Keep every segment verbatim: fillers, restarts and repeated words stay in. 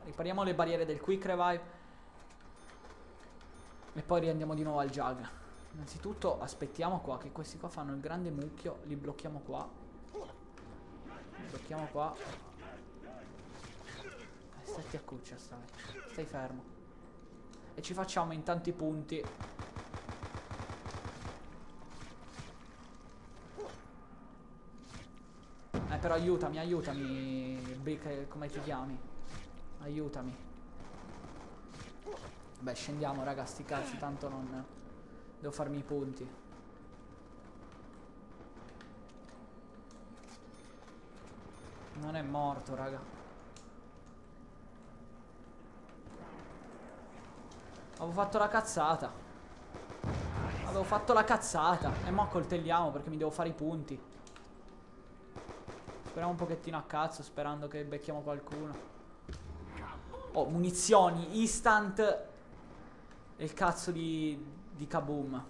Ripariamo le barriere del quick revive. E poi riandiamo di nuovo al jug. Innanzitutto aspettiamo qua che questi qua fanno il grande mucchio. Li blocchiamo qua. Li blocchiamo qua. Eh, stati a cuccia, stai. Stai fermo. E ci facciamo in tanti punti. Eh però aiutami, aiutami. Brick, come ti chiami? Aiutami. Beh, scendiamo, raga, sti cazzi, tanto non... Devo farmi i punti. Non è morto, raga. Avevo fatto la cazzata. Avevo fatto la cazzata. E mo' accoltelliamo perché mi devo fare i punti. Speriamo un pochettino a cazzo, sperando che becchiamo qualcuno. Oh, munizioni, instant. E il cazzo di, di kaboom.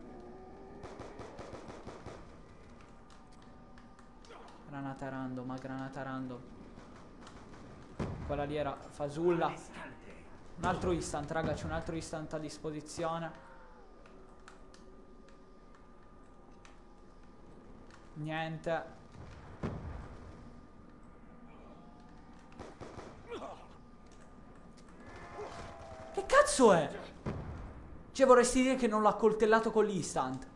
Granata random, ma granata random. Quella lì era fasulla. Un altro instant, raga, c'è un altro instant a disposizione. Niente. Che cazzo è? Cioè vorresti dire che non l'ha coltellato con l'instant.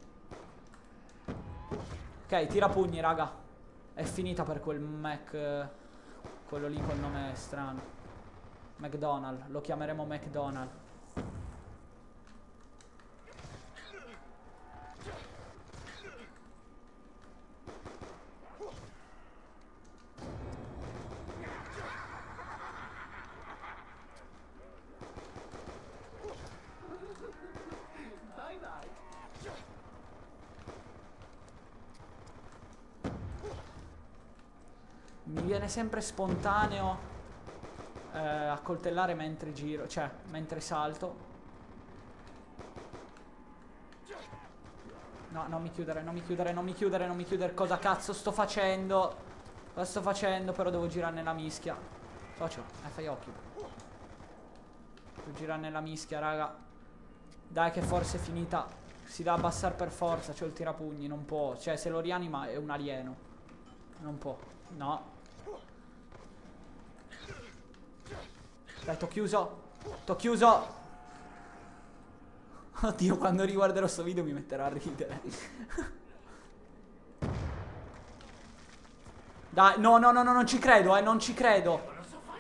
Ok, tira pugni, raga. È finita per quel Mac. Quello lì col nome strano. McDonald. Lo chiameremo McDonald. Mi viene sempre spontaneo eh, accoltellare mentre giro, cioè mentre salto. No, non mi chiudere, non mi chiudere, non mi chiudere, non mi chiudere. Cosa cazzo sto facendo? Cosa sto facendo? Però devo girare nella mischia. Socio, eh, fai occhio. Devo girare nella mischia, raga. Dai che forse è finita. Si dà abbassare per forza, c'ho il tirapugni, non può. Cioè se lo rianima è un alieno. Non può, no. Dai, t'ho chiuso. T'ho chiuso. Oddio, quando riguarderò sto video mi metterò a ridere. Dai, no, no, no, no, non ci credo, eh, non ci credo.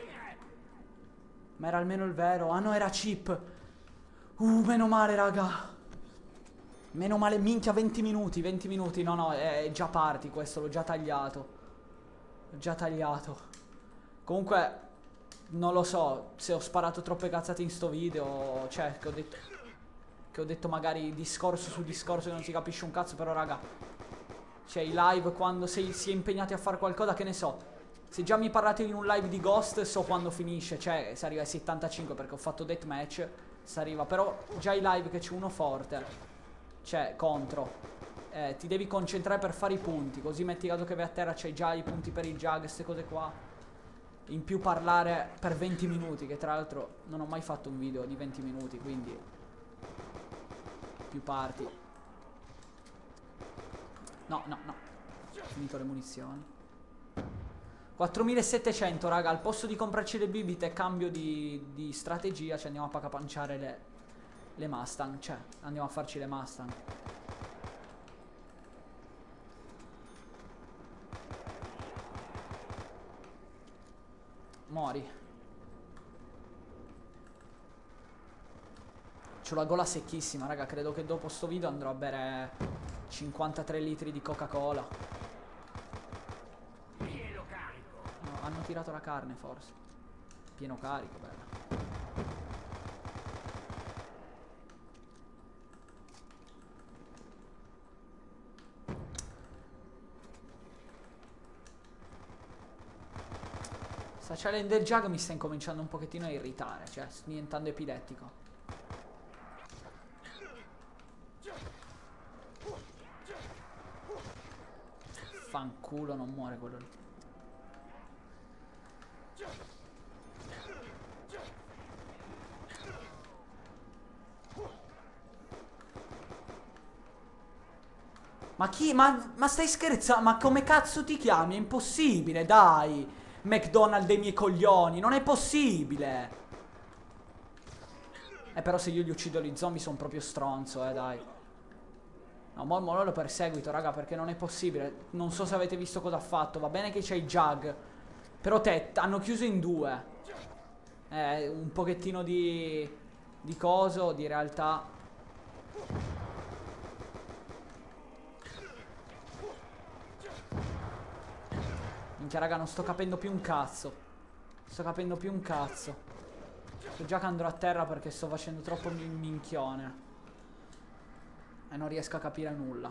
Ma era almeno il vero. Ah no, era chip. Uh, meno male, raga. Meno male, minchia, venti minuti, venti minuti. No, no, è già party questo, l'ho già tagliato. L'ho già tagliato. Comunque, non lo so se ho sparato troppe cazzate in sto video. Cioè, che ho detto... Che ho detto magari discorso su discorso che non si capisce un cazzo, però raga, cioè i live quando sei, si è impegnati a fare qualcosa, che ne so. Se già mi parlate in un live di Ghost so quando finisce, cioè si arriva ai settantacinque perché ho fatto deathmatch, si arriva, però già i live che c'è uno forte, cioè contro, eh, ti devi concentrare per fare i punti, così metti caso che vai a terra c'hai già i punti per il jug, queste cose qua. In più parlare per venti minuti, che tra l'altro non ho mai fatto un video di venti minuti, quindi... più parti. No, no, no. Ho finito le munizioni. quattromilasettecento, raga. Al posto di comprarci le bibite, cambio di, di strategia. Ci andiamo a pacapanciare le, le Mustang. Cioè, andiamo a farci le Mustang. Muori. C'ho la gola secchissima, raga. Credo che dopo sto video andrò a bere cinquantatré litri di Coca-Cola. Pieno carico. No, hanno tirato la carne, forse. Pieno carico, bella. Sta challenge del jug mi sta incominciando un pochettino a irritare. Cioè, sto diventando epilettico. Fanculo, non muore quello lì. Ma chi? Ma, ma stai scherzando? Ma come cazzo ti chiami? È impossibile, dai. McDonald's dei miei coglioni. Non è possibile. Eh, però se io gli uccido gli zombie sono proprio stronzo, eh, dai. No, mo, mo lo perseguito, raga, perché non è possibile. Non so se avete visto cosa ha fatto. Va bene che c'è il Jug. Però te, hanno chiuso in due. Eh, un pochettino di... di coso, di realtà. Minchia, raga, non sto capendo più un cazzo. Sto capendo più un cazzo. So già che andrò a terra perché sto facendo troppo min minchione. E non riesco a capire nulla.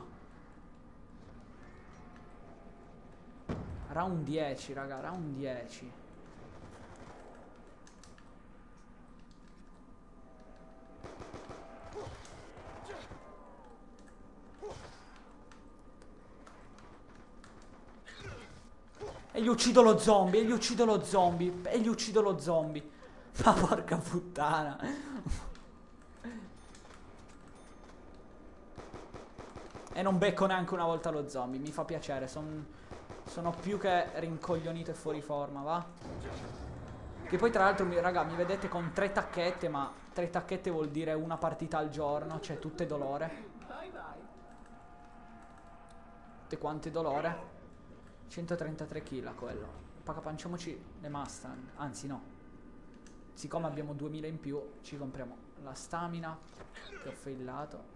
Round dieci, raga, round dieci. E gli uccido lo zombie, e gli uccido lo zombie, e gli uccido lo zombie. Ma porca puttana. E non becco neanche una volta lo zombie, mi fa piacere, son, sono più che rincoglionito e fuori forma, va? Che poi tra l'altro, raga, mi vedete con tre tacchette, ma tre tacchette vuol dire una partita al giorno, cioè tutte dolore. Tutte quante dolore? centotrentatré kill a quello. Pagapanciamoci le Mustang, anzi no. Siccome abbiamo duemila in più, ci compriamo la stamina, che ho faillato.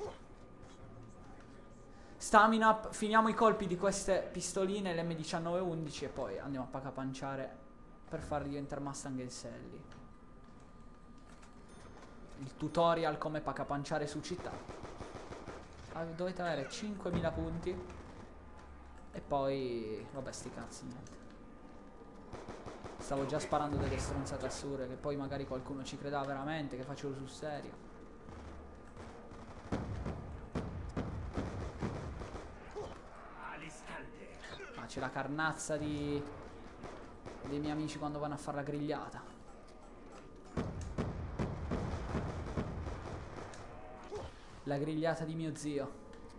Stamina up, finiamo i colpi di queste pistoline, l'M diciannove undici, e poi andiamo a pagapanciare per far diventare Mustang e Sally. Il tutorial come pagapanciare su città. Ah, dovete avere cinquemila punti. E poi, vabbè, sti cazzi, niente. Stavo già sparando delle stronzate assurde, che poi magari qualcuno ci credeva veramente, che facevo sul serio. Ah, c'è la carnazza di... dei miei amici quando vanno a fare la grigliata. La grigliata di mio zio.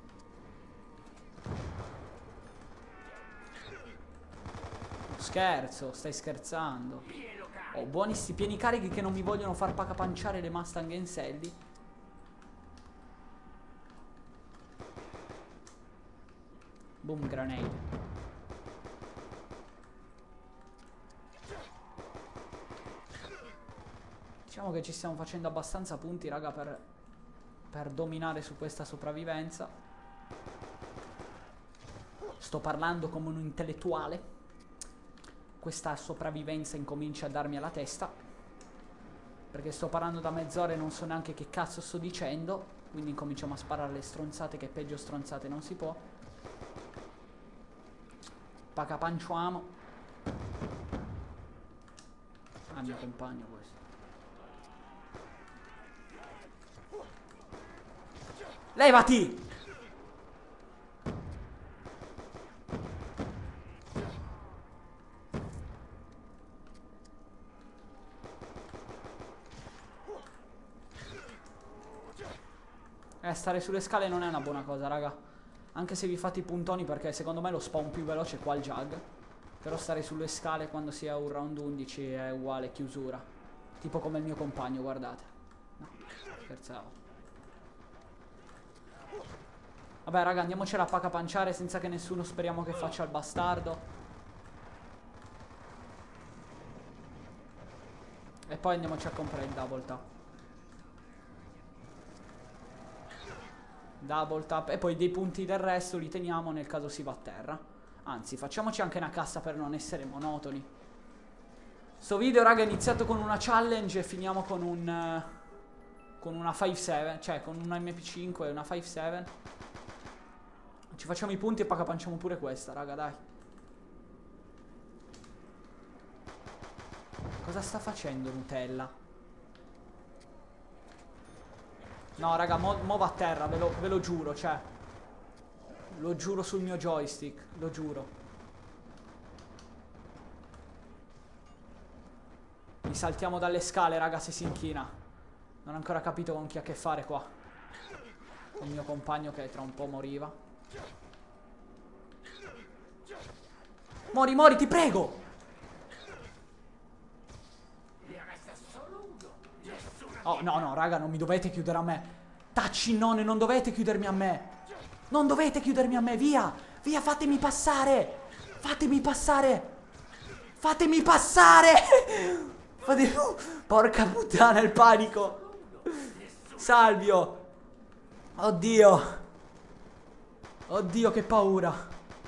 Scherzo, stai scherzando. Ho buoni sti pieni carichi che non mi vogliono far pacapanciare le Mustang e Sally. Boom grenade. Diciamo che ci stiamo facendo abbastanza punti, raga, per, per dominare su questa sopravvivenza. Sto parlando come un intellettuale. Questa sopravvivenza incomincia a darmi alla testa, perché sto parlando da mezz'ora e non so neanche che cazzo sto dicendo. Quindi incominciamo a sparare le stronzate, che peggio stronzate non si può. Pacapanciamo. Ah, mio compagno questo. Levati! Eh, stare sulle scale non è una buona cosa, raga. Anche se vi fate i puntoni, perché secondo me lo spawn più veloce è qua il Jug. Però stare sulle scale quando si è un round undici è uguale chiusura. Tipo come il mio compagno, guardate. No, scherzavo. Vabbè, raga, andiamocela a pacapanciare senza che nessuno speriamo che faccia il bastardo. E poi andiamoci a comprare il double tap. Double tap. E poi dei punti del resto li teniamo nel caso si va a terra. Anzi, facciamoci anche una cassa per non essere monotoni. Sto video, raga, è iniziato con una challenge e finiamo con un... Uh, con una cinque sette. Cioè, con una M P cinque e una cinque sette. Ci facciamo i punti e pagapanciamo pure questa, raga, dai. Cosa sta facendo Nutella? No, raga, mo, mo va a terra, ve lo, ve lo giuro, cioè. Lo giuro sul mio joystick, lo giuro. Mi saltiamo dalle scale, raga, se si inchina. Non ho ancora capito con chi ha a che fare qua. Con il mio compagno che tra un po' moriva. Mori, mori, ti prego. Oh, no, no, raga, non mi dovete chiudere a me. Taccinone, non dovete chiudermi a me. Non dovete chiudermi a me, via. Via, fatemi passare. Fatemi passare. Fatemi passare. Fatemi... Porca puttana, il panico. Salvio. Oddio. Oddio, che paura.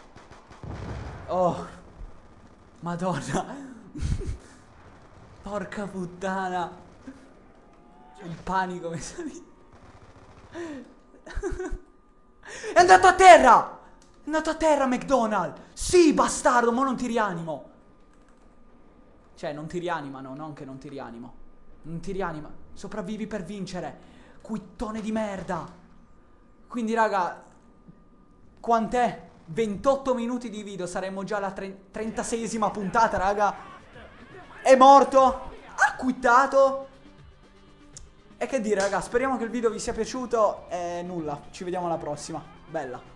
Oh. Madonna. Porca puttana. Il panico mi sa di... È andato a terra! È andato a terra, McDonald! Sì, bastardo, ma non ti rianimo. Cioè, non ti rianimano, non che non ti rianimo. Non ti rianima. Sopravvivi per vincere. Quittone di merda. Quindi, raga, quant'è? ventotto minuti di video, saremmo già alla trentaseiesima puntata, raga. È morto. Ha quittato. E che dire, raga, speriamo che il video vi sia piaciuto. E nulla, ci vediamo alla prossima. Bella.